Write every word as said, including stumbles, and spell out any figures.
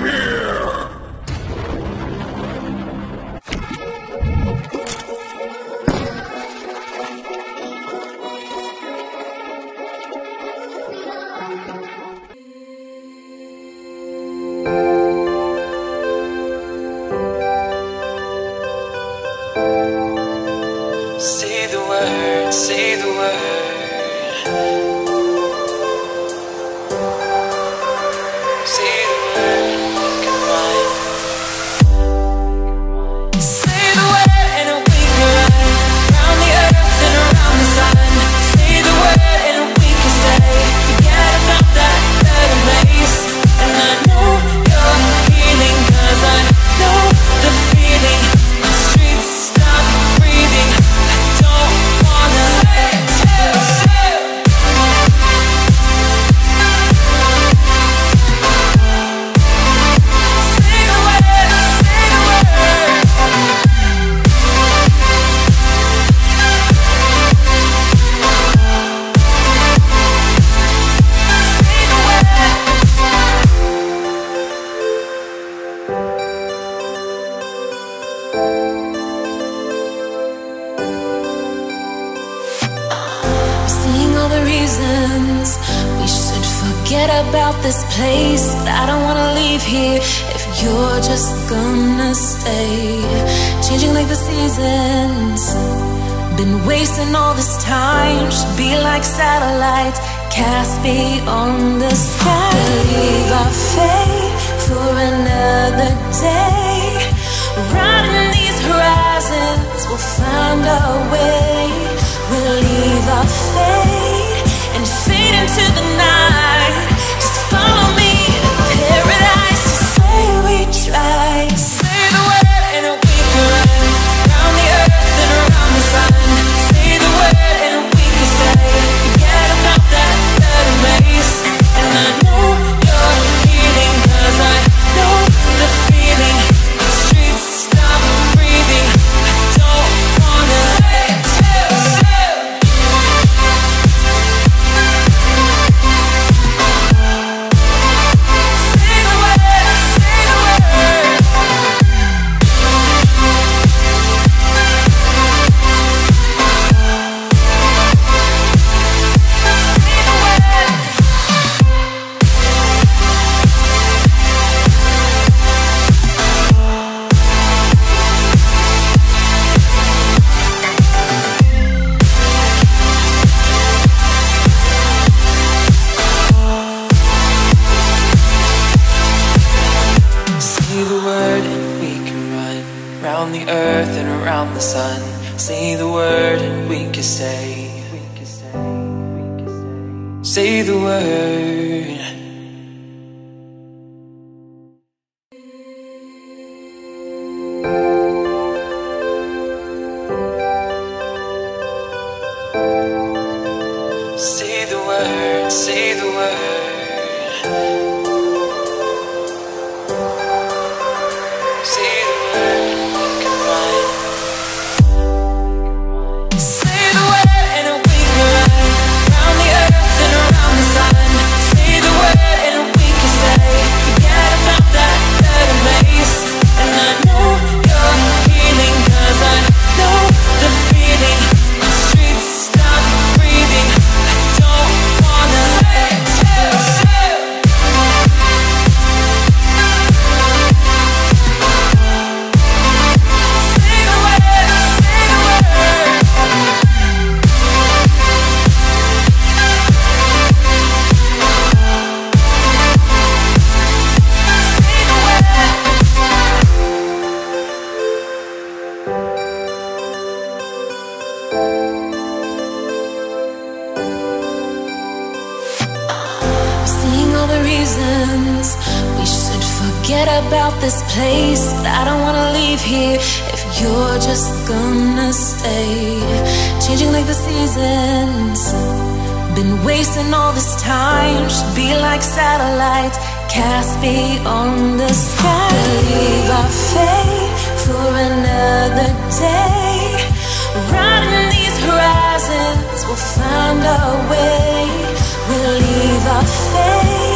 Say the word, say the word. Say the word, come on. Say the word and we can run round the earth and around the sun. Say the word and we can stay. Forget about that better place. And I know you're healing, 'cause I know the feeling. The streets stop breathing. Seeing all the reasons we should forget about this place, but I don't wanna leave here if you're just gonna stay. Changing like the seasons, been wasting all this time. Should be like satellites cast beyond the sky. Leave our fate for another day. Riding these horizons, we'll find our way. We'll leave our fate and fade into the night. Just follow me to paradise. Just say we tried. Say the word and we can run round the earth and around the sun. Say the word and we can stay. Forget about that better place. And I know you're healing, 'cause I know the feeling. The streets stop breathing. I don't wanna let you. Say the word and we can run round the earth and around the sun. Say the word and we can stay. Say the word. Say the word, say the word. Seeing all the reasons we should forget about this place, but I don't wanna leave here if you're just gonna stay. Changing like the seasons, been wasting all this time. Should be like satellites cast beyond the sky. Leave our fate for another day. Riding these horizons, we'll find our way. We'll leave our fate